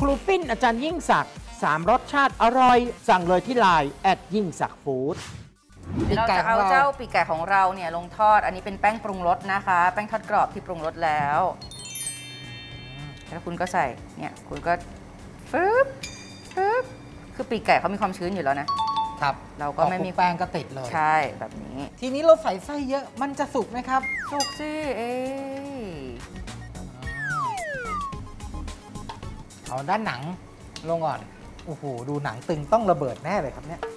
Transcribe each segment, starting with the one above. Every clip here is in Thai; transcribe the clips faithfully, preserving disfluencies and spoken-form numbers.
ครูปิ้นอาจารย์ยิ่งศักดิ์สามรสชาติอร่อยสั่งเลยที่ไลน์แอดยิ่งศักดิ์ฟู้ดเราจะเอาเจ้าปีกไก่ของเราเนี่ยลงทอดอันนี้เป็นแป้งปรุงรสนะคะแป้งทอดกรอบที่ปรุงรสแล้วแล้วคุณก็ใส่เนี่ยคุณก็ฟึบฟึบคือปีกไก่เขามีความชื้นอยู่แล้วนะครับเราก็ไม่มีแป้งก็ติดเลยใช่แบบนี้ทีนี้เราใส่ไส้เยอะมันจะสุกไหมครับสุกสิเอเอาด้านหนังลงก่อนโอ้โหดูหนังตึงต้องระเบิดแน่เลยครับเนี่ย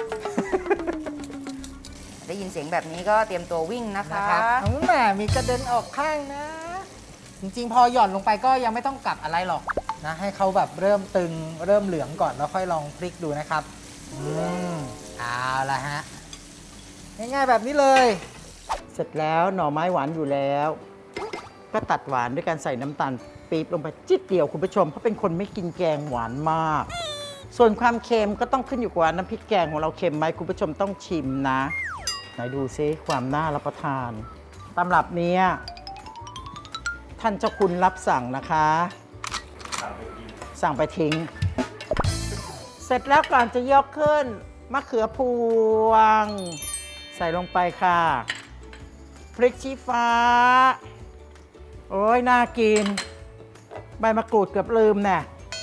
ได้ยินเสียงแบบนี้ก็เตรียมตัววิ่งนะคะนะครับแหมมีกระเด็นออกข้างนะจริงๆพอหย่อนลงไปก็ยังไม่ต้องกลับอะไรหรอกนะให้เขาแบบเริ่มตึงเริ่มเหลืองก่อนแล้วค่อยลองพลิกดูนะครับอืมเอาละฮะง่ายๆแบบนี้เลยเสร็จแล้วหน่อไม้หวานอยู่แล้วก็ตัดหวานด้วยการใส่น้ำตาลปี๊บลงไปจิ๊ดเดียวคุณผู้ชมเพราะเป็นคนไม่กินแกงหวานมากส่วนความเค็มก็ต้องขึ้นอยู่กับว่าน้ำพริกแกงของเราเค็มไหมคุณผู้ชมต้องชิมนะไหนดูซิความน่ารับประทานตำรับนี้ท่านเจ้าคุณรับสั่งนะคะสั่งไปทิ้งเสร็จแล้วก่อนจะยกขึ้นมะเขือพวงใส่ลงไปค่ะพริกชี้ฟ้าโอ้ยน่ากินใบมะกรูดเกือบลืมแน่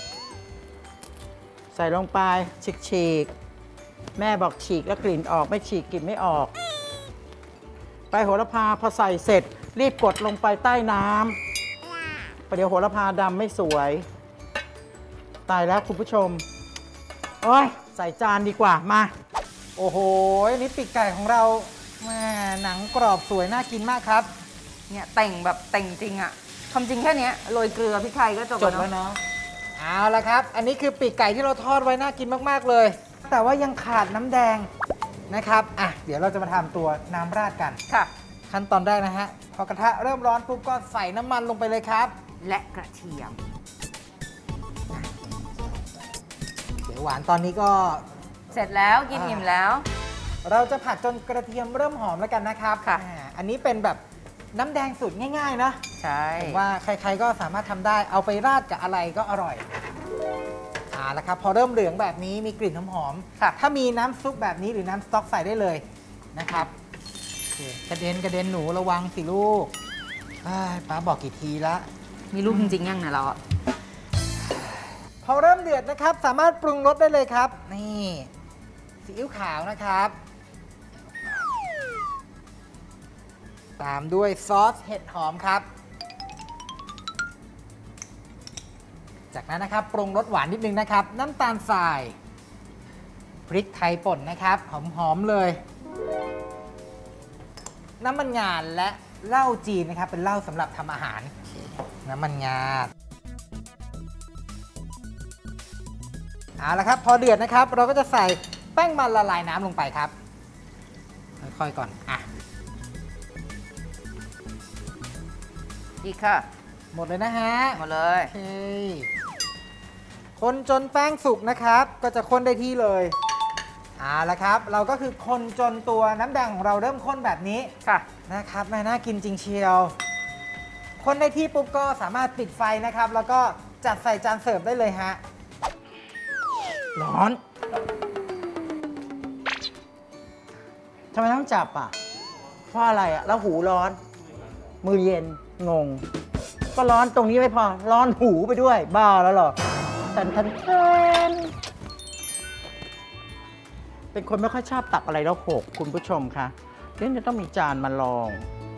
ใส่ลงไปฉีกๆแม่บอกฉีกแล้วกลิ่นออกไม่ฉีกกลิ่นไม่ออกใบโหระพาพอใส่เสร็จรีบกดลงไปใต้น้ำประเดี๋ยวโหระพาดำไม่สวยตายแล้วคุณผู้ชมโอ้ยใส่จานดีกว่ามาโอ้โหนี่ปีกไก่ของเราแม่หนังกรอบสวยน่ากินมากครับเนี่ยแต่งแบบแต่งจริงอะทำจริงแค่นี้โรยเกลือพริกไทยก็จบแล้วเนาะเอาละครับอันนี้คือปีกไก่ที่เราทอดไว้น่ากินมากๆเลยแต่ว่ายังขาดน้ำแดงนะครับอ่ะเดี๋ยวเราจะมาทำตัวน้ำราดกันค่ะขั้นตอนแรกนะฮะพอกระทะเริ่มร้อนปุ๊บก็ใส่น้ำมันลงไปเลยครับและกระเทียมเดี๋ยวหวานตอนนี้ก็เสร็จแล้วกินอิ่มแล้วเราจะผัดจนกระเทียมเริ่มหอมแล้วกันนะครับค่ะอันนี้เป็นแบบน้ำแดงสูตรง่ายๆนะใช่ผมว่าใครๆก็สามารถทำได้เอาไปราดกับอะไรก็อร่อยอ่าแล้วครับพอเริ่มเหลืองแบบนี้มีกลิ่นหอมๆถ้ามีน้ำซุปแบบนี้หรือน้ำสต๊อกใส่ได้เลยนะครับกระเด็นกระเด็นหนูระวังสิลูกป้าบอกกี่ทีละมีลูกจริงๆยังนะเราพอเริ่มเดือดนะครับสามารถปรุงรสได้เลยครับนี่ซีอิ๊วขาวนะครับตามด้วยซอสเห็ดหอมครับจากนั้นนะครับปรุงรสหวานนิดนึงนะครับน้ำตาลทรายพริกไทยป่นนะครับหอมๆเลยน้ำมันงาและเหล้าจีนนะครับเป็นเหล้าสำหรับทำอาหารน้ำมันงาเอาละครับพอเดือดนะครับเราก็จะใส่แป้งมันละลายน้ำลงไปครับค่อยๆก่อนอ่ะอีกค่ะหมดเลยนะฮะหมดเลยโอเคคนจนแป้งสุกนะครับก็จะคนได้ที่เลยเอาละครับเราก็คือคนจนตัวน้ำแดงของเราเริ่มข้นแบบนี้ค่ะนะครับแม่น่ากินจริงเชียวคนได้ที่ปุ๊บก็สามารถปิดไฟนะครับแล้วก็จัดใส่จานเสิร์ฟได้เลยฮะร้อนทำไมต้องจับอ่ะเพราะอะไรอ่ะแล้วหูร้อนมือเย็นงงก็ร้อนตรงนี้ไม่พอร้อนหูไปด้วยบ้าแล้วเหรอทันทันทันเป็นคนไม่ค่อยชอบตักอะไรแล้วหกคุณผู้ชมคะเดี๋ยวจะต้องมีจานมาลอง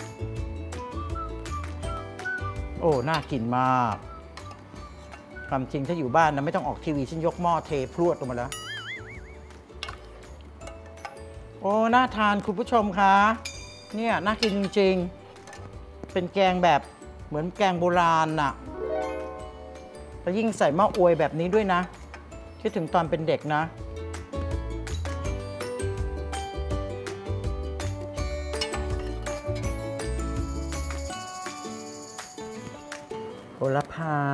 โอ้น่ากินมากความจริงถ้าอยู่บ้านนะไม่ต้องออกทีวีฉันยกหม้อเทพรวดลงมาแล้วโอ้น่าทานคุณผู้ชมคะเนี่ยน่ากินจริงๆเป็นแกงแบบเหมือนแกงโบราณน่ะแล้วยิ่งใส่มะอวยแบบนี้ด้วยนะคิดถึงตอนเป็นเด็กนะโหระพา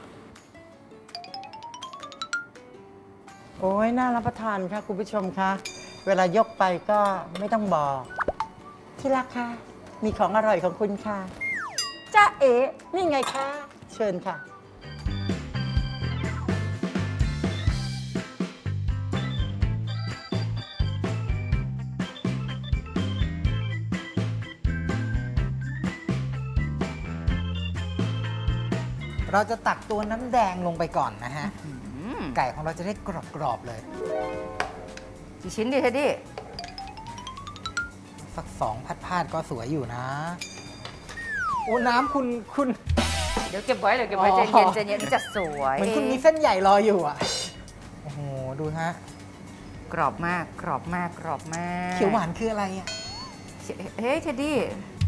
โอ้ยน่ารับประทานค่ะคุณผู้ชมคะเวลายกไปก็ไม่ต้องบอกที่รักค่ะมีของอร่อยของคุณค่ะจ้าเอ๋นี่ไงคะเชิญค่ะเราจะตักตัวน้ำแดงลงไปก่อนนะฮะอืมไก่ของเราจะได้กรอบๆเลยกี่ชิ้นดีเทดดี้สักสองพัดพาดก็สวยอยู่นะ โอ้น้ำคุณคุณเดี๋ยวเก็บไว้เดี๋ยวเก็บไว้อ๋อใจเย็นใจเย็นจะสวยเหมือนคุณมีเส้นใหญ่รออยู่อ่ะ โอ้โห ดูฮะกรอบมากกรอบมากกรอบมากเขียวหวานคืออะไรอ่ะเฮ้ยเทดดี้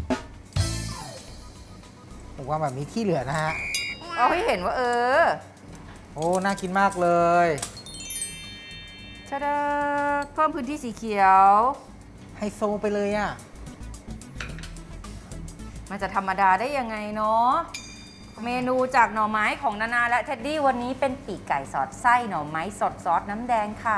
ผมว่าแบบนี้ที่เหลือนะฮะเอาให้เห็นว่าเออโอ้ น่ากินมากเลยชาดาเพิ่มพื้นที่สีเขียวไฮโซไปเลยอ่ะมันจะธรรมดาได้ยังไงเนาะเมนูจากหน่อไม้ของนานาและเท็ดดี้วันนี้เป็นปีกไก่สอดไส้หน่อไม้สดซอสน้ำแดงค่ะ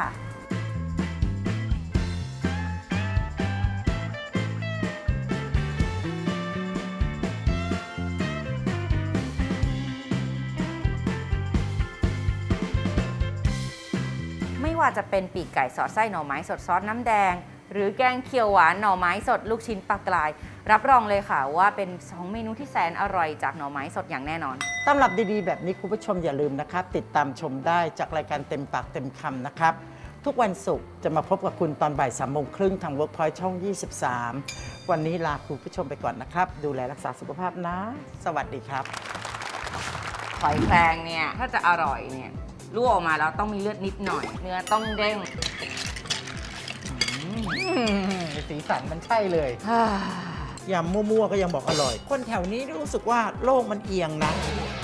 ไม่ว่าจะเป็นปีกไก่สอดไส้หน่อไม้สดซอสน้ำแดง หรือแกงเขียวหวานหน่อไม้สดลูกชิ้นปลากราย รับรองเลยค่ะว่าเป็นสองเมนูที่แสนอร่อยจากหน่อไม้สดอย่างแน่นอนตำรับดีๆ แบบนี้คุณผู้ชมอย่าลืมนะครับ ติดตามชมได้จากรายการเต็มปากเต็มคำนะครับ ทุกวันศุกร์จะมาพบกับคุณตอนบ่ายสามโมงครึ่งทาง Workpoint ช่อง ยี่สิบสาม วันนี้ลาคุณผู้ชมไปก่อนนะครับ ดูแลรักษาสุขภาพนะ สวัสดีครับหอยแครงเนี่ยถ้าจะอร่อยเนี่ยลวกออกมาแล้วต้องมีเลือดนิดหน่อย เนื้อต้องเด้งสีสันมันใช่เลยยำมั่วๆก็ยังบอกอร่อย คนแถวนี้รู้สึกว่าโลกมันเอียงนะ